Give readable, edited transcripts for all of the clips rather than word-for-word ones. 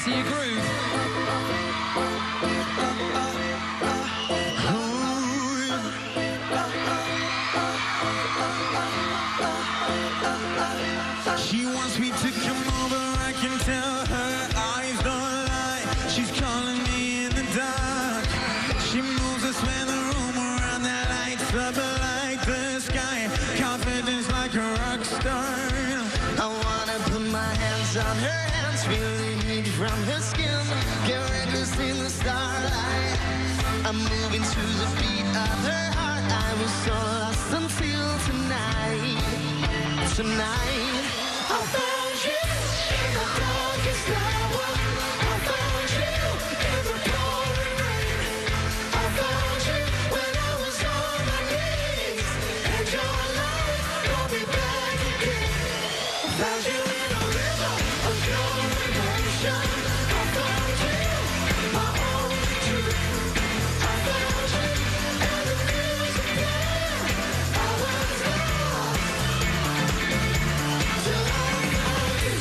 see you groove. She wants me to come over, I can tell her eyes don't lie. She's calling me in the dark. She moves us when the room around that lights up like the sky. Confidence like a rock star. I wanna put my hands on her hands, feel the heat from her skin. Get reckless in the starlight. I'm moving to the beat of her heart. I was so lost until tonight. Tonight I found you in the darkest hour. I found you in the pouring rain. I found you when I was on my knees, and your love brought me back again. I found you in a river of your emotion. I found you, my only dream. I found you and the music playing. I was lost till I found you.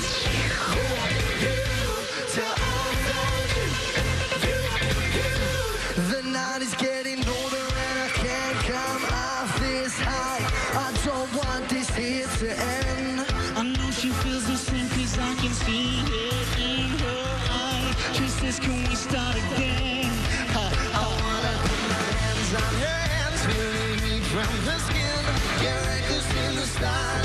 Till I found you. The night is getting older and I can't come off this high. I don't want this here to end. I know she feels the same 'cause I can see it in her eye. She says, can we start again? I wanna put my hands on her hands, feel the heat from her skin. Get reckless in the stars.